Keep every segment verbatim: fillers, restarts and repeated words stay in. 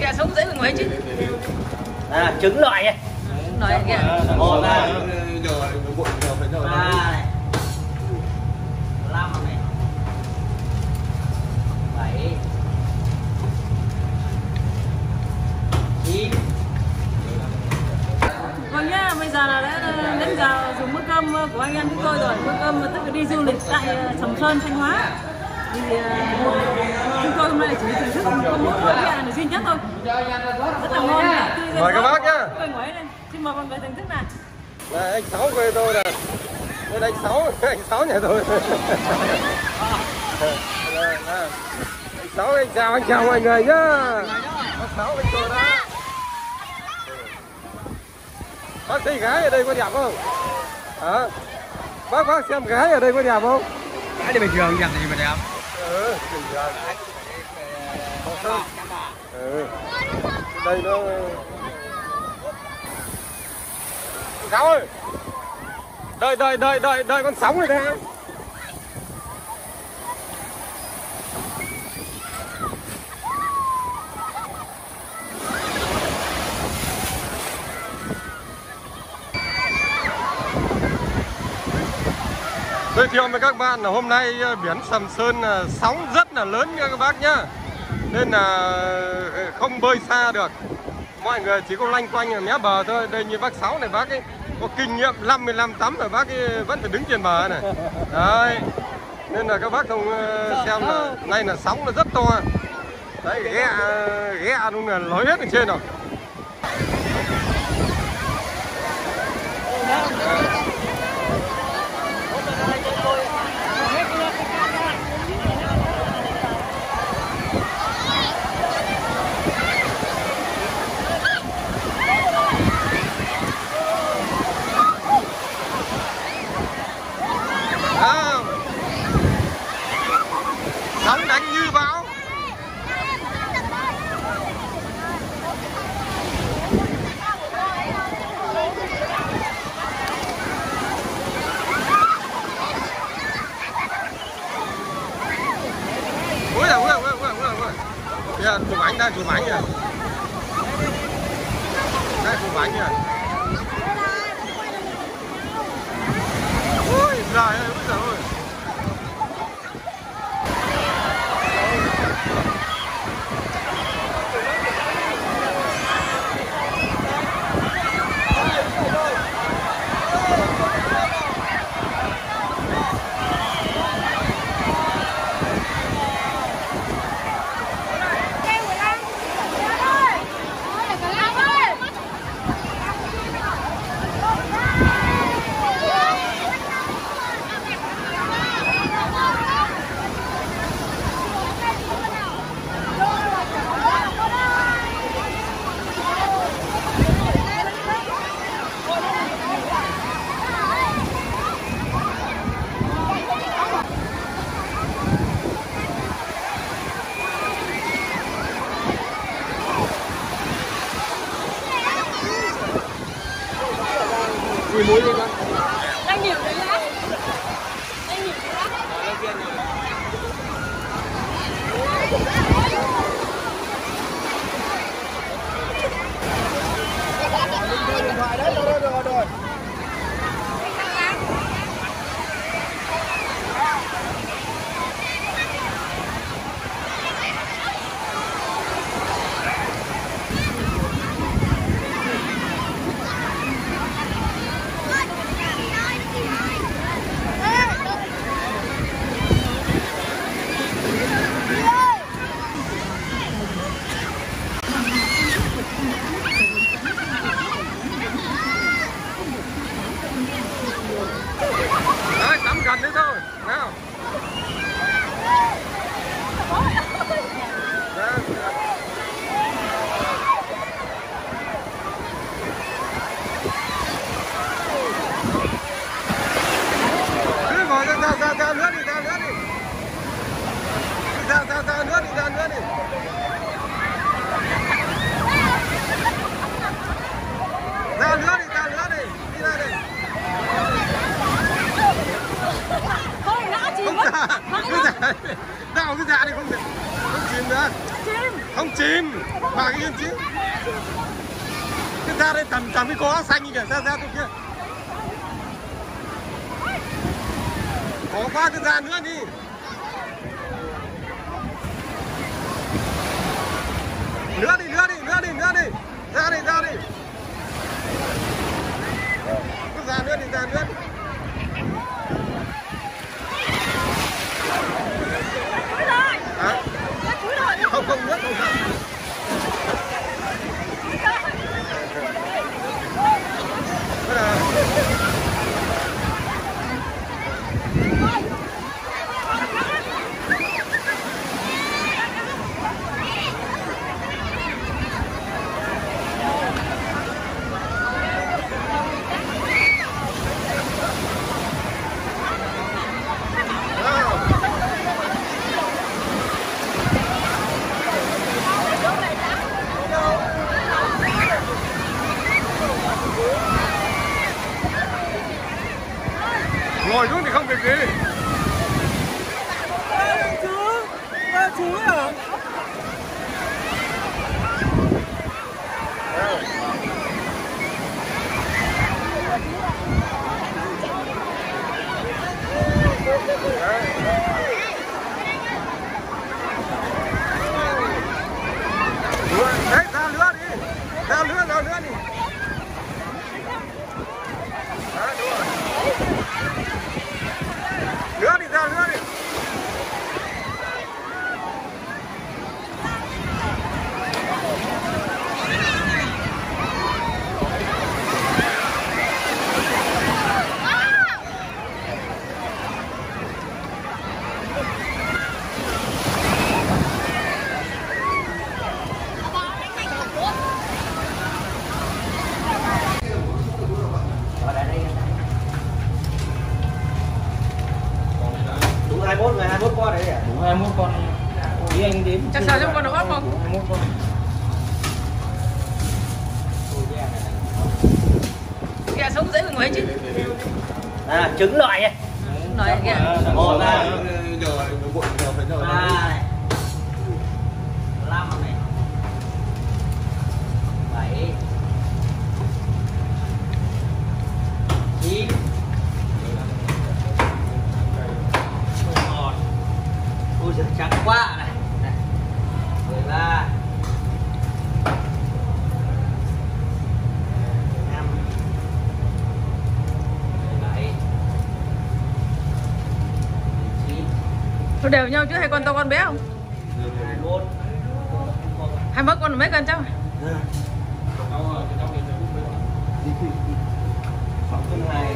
gà sống dễ hơn ngoài chứ. À, trứng loại này. Loại kìa. Một này. Ba này. Năm này. Bảy. Chín. Vâng nhá, bây giờ là đã đến giờ dùng bữa cơm của anh em chúng tôi rồi. Bữa cơm tức là đi du lịch tại Sầm Sơn, Thanh Hóa. Thì chúng tôi hôm nay chỉ thưởng thức một món bún gà để duy nhất thôi. Rất là ngon. Mời các bác nhá. Xin mời mọi người thưởng thức nào. Đây, anh Sáu quê tôi nè. Đây là anh Sáu, anh Sáu nhà tôi. Anh Sáu, anh chào, anh chào mọi người nhá. Bác Sáu bên tôi đó. Bác thấy gái ở đây có đẹp không? Hả? Bác bác xem gái ở đây có đẹp không? Gái thì bình thường, đẹp gì mà đẹp. Ừ, bình thường. Ừ. Đây nó... Sáu ơi! Đợi, đợi, đợi, đợi, đợi con sóng này đây em. Giới thiệu với các bạn là hôm nay biển Sầm Sơn là sóng rất là lớn nha các bác nhá. Nên là không bơi xa được. Mọi người chỉ có loanh quanh ở mé bờ thôi. Đây như bác Sáu này, bác ấy có kinh nghiệm năm mươi năm tắm rồi, bác ấy vẫn phải đứng trên bờ này. Đấy. Nên là các bác không xem là nay là sóng là rất to. Đấy, ghẹ ghẹ luôn là lối hết ở trên rồi. Sóng đánh như bão. Ui ui ui ui ui ui. Kìa, chụp ảnh đây, chụp ảnh kìa. Đây, chụp ảnh kìa. Ui giời ơi, ui giời ơi. Mùi muối đi con. Đang nhiều đấy lá. Đang nhiều đấy Điện thoại đấy, rồi rồi rồi rồi. Không chìm. Mà cái yên chứ. Cái ra đây tầm tầm cái có xanh như kìa, ra ra kia. Có quá cái ra nữa đi. Nữa đi, nữa đi, nữa đi, nữa đi. Ra đi, ra đi. Cứ ra nữa đi, ra nữa đi. Hả? Không, không, nước không sao. Thế là... ngồi xuống thì không việc gì. Chú, ba chú à? Đấy, ra lửa đi. Ra lửa, ra lửa đi. Đấy, đúng rồi. Lửa đi, ra lửa đi. Đủ hai mươi mốt người, hai mươi mốt con đấy à? Đủ hai mươi mốt con. Ý anh đếm. Chắc sao trong con nó ấp không? hai mươi mốt con. Kìa sống dễ hơn mấy chứ. À, trứng loại này. Nói kìa. Một là Giờ vội giờ phải giờ. ba này, năm này, bảy, chín, mười một. Ôi giời trắng quá này. Này. mười ba. năm. mười bảy. chín. Nó đều nhau chứ hai con to con bé không? hai mươi mốt. Hai mốt con mấy cân cháu? sáu cân hai.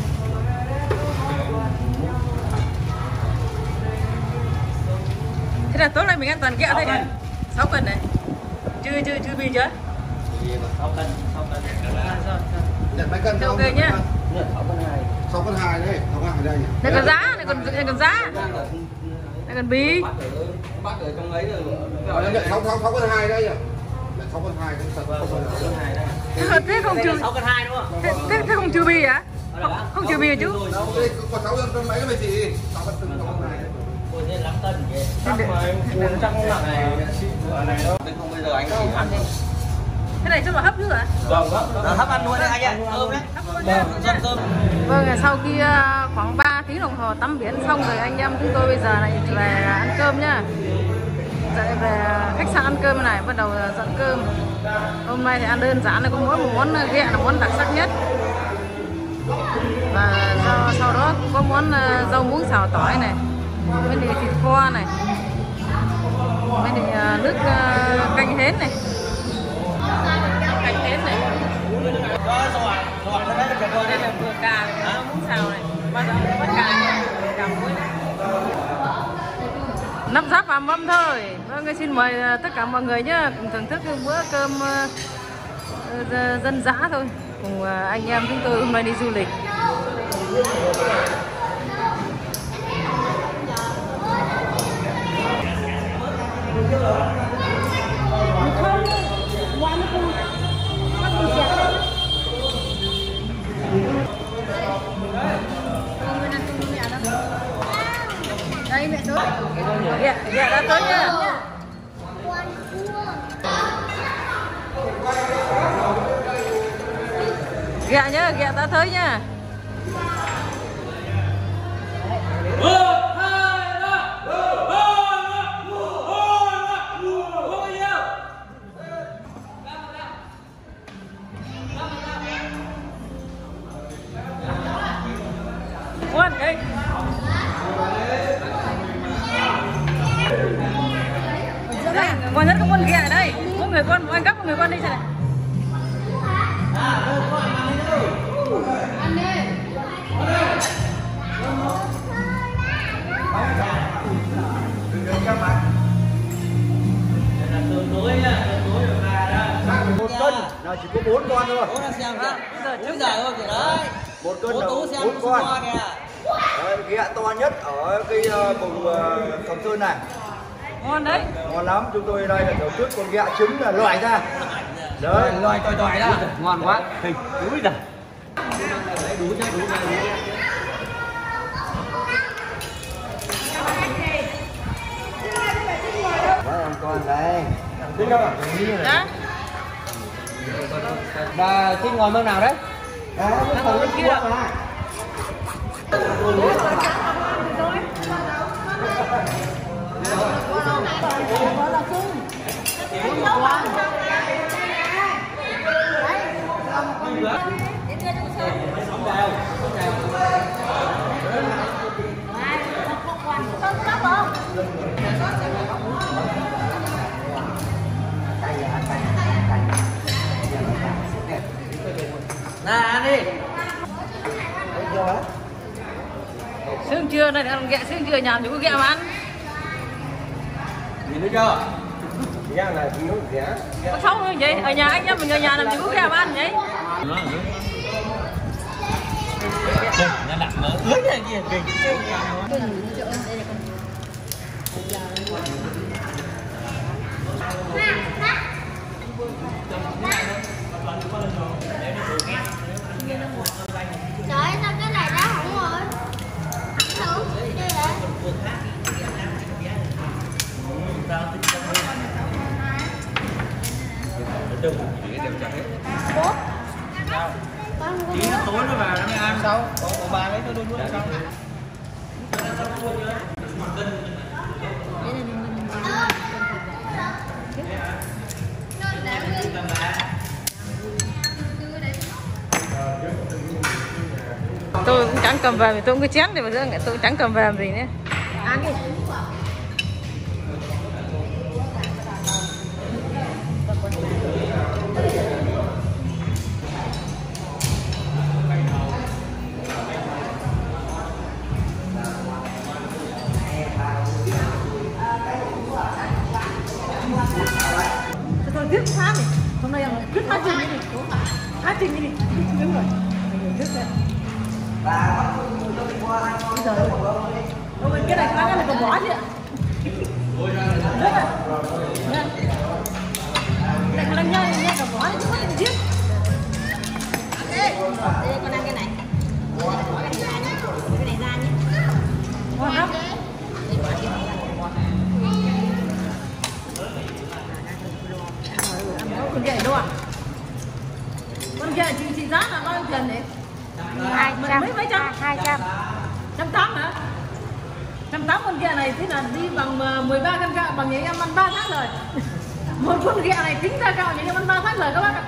Thế là tối nay mình ăn toàn kẹo thôi Sáu nhỉ? cân. sáu cân này. Chưa chưa chưa bì chưa? sáu cân, sáu cân. À, rồi, rồi. Nhận mấy cân Thế không? ok nhá. Nữa sáu cân hai. sáu cân hai đấy, sáu cân hai đây. Này còn giá, này còn này còn giá. Này còn bì. Bác ở trong ấy rồi. Rồi nhận sáu sáu cân hai đây. Nhận sáu cân hai cũng thật không sáu cân hai đây. Thế không trừ sáu cân hai đúng không? thế, thế, thế không trừ bì à? Không, không trừ bì à chú? đâu đây có sáu cân mấy cái gì? sáu cân từng sáu cân hai. Tôi thấy lắm cân vậy. Chắc mà bốn trăm nặng này ở này đâu. Thế không bây giờ anh chỉ ăn. Thế này chắc là hấp nữa hả? Vâng, vâng. Hấp ăn luôn đấy anh ạ. Cơm đấy. Dân cơm. Vâng, sau khi uh, khoảng ba tiếng đồng hồ tắm biển xong rồi anh em chúng tôi bây giờ lại về ăn cơm nhá. Dậy về khách sạn ăn cơm này, bắt đầu dọn cơm. Hôm nay thì ăn đơn giản, này có mỗi một món ghẹ là món đặc sắc nhất. Và sau, sau đó cũng có món uh, rau muống xào tỏi này, với lại thịt kho này, với lại uh, nước uh, canh hến này, canh hến này. Cho giọt, giọt nó đấy được rồi. Đây là vừa cà này, rau muống xào này, bao giờ bắt cà này, cà muối này. Nắp giáp vào mâm thôi. Vâng, xin mời tất cả mọi người nhé, cùng thưởng thức bữa cơm uh, dân dã thôi, cùng uh, anh em chúng tôi hôm nay đi du lịch. Đây mẹ tới. Dạ, dạ đã tới nha. Ghẹ nhá, ghẹ ta tới nha. Quân đi. Đây, còn rất có con ghẹ ở đây. Có người con, anh gấp một người con đi xem này. Một cân là chỉ có bốn con thôi. Bố đang xem kìa. Úi giời ơi kìa đấy. Một cân Bố là Tú xem bốn con. con kìa. Đấy, ghẹ to nhất ở cái uh, vùng uh, Sầm Sơn này. Ngon đấy. Ngon lắm. Chúng tôi đây là tổ chức con ghẹ trứng là loại ra. Đấy, Loài tỏi tỏi đó. Ngon quá. Hình. Úi giời. Đủ ra, đủ ra, đủ ra. mấy em con đây. Thích không ạ? Đó. Bà xin ngồi bên nào đấy? Đấy, cái phần cái kia mà. Nào ăn đi. Sương trưa này ăn ghẹ sương trưa nhà thì có ghẹ mà ăn. Nhìn thấy chưa? Ghẹ này thì nó rẻ. Có xấu như vậy? Ở nhà anh nhá, mình ở nhà làm gì có ghẹ mà ăn vậy? Nó đặt mỡ ướt này kia kinh. Trời ơi, sao cái này đã hỏng rồi? Thử, chơi vậy? Bố? Con Tí nó tối nó vào nó mới ăn. Sao? Có bà lấy tôi luôn luôn sao? Tôi cũng chẳng cầm về, tôi cũng cứ chén thì mà tôi cũng chẳng cầm về làm gì nữa. Ăn đi. Tôi viết phát này, hôm nay là viết phát trình đi, phát trình đi, đúng rồi, viết ra. Bây giờ, ôi cái này cái này còn bỏ chứ ạ? Nước à? Cái này còn đang nhai, nhai còn bỏ chứ không phải giết. Đây, con ăn cái này. Cái này ra nhé. Ngon lắm. Con ghẹ đâu à? Con ghẹ chị chị giá là bao nhiêu tiền đấy? Hai trăm. Mấy mấy trăm? Hai trăm. Trăm tám hả? Trăm tám con ghẹ này thế là đi bằng mười ba cân gạo bằng những em ăn ba tháng rồi. Một con ghẹ này tính ra gạo những em ăn ba tháng rồi các bác ạ.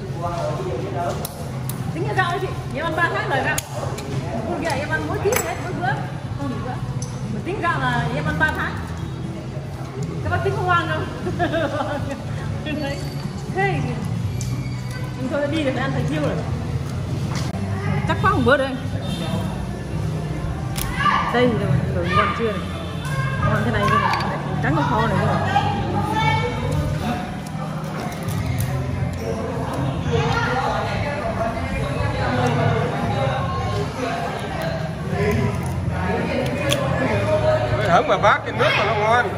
Tính ra gạo đấy chị, em ăn ba tháng rồi gạo. Con ghẹ em ăn mỗi tí hết, mỗi bữa. Không được bữa. Mà tính gạo là em ăn ba tháng. Các bác tính không hoang đâu. Đấy. Thế chúng tôi đã đi được phải ăn thành nhiêu rồi. Chắc quá một bữa đây. Đây rồi, rồi ngon chưa này. Ngon thế này thôi này. Trắng con kho này rồi. Hứng mà bát cái nước mà nó ngon.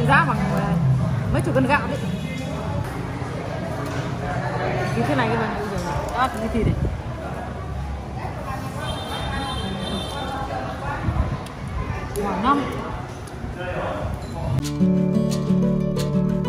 giá bằng mấy chục cân gạo đấy. Như thế này các bạn bây giờ đó cái thịt này. Khoảng năm.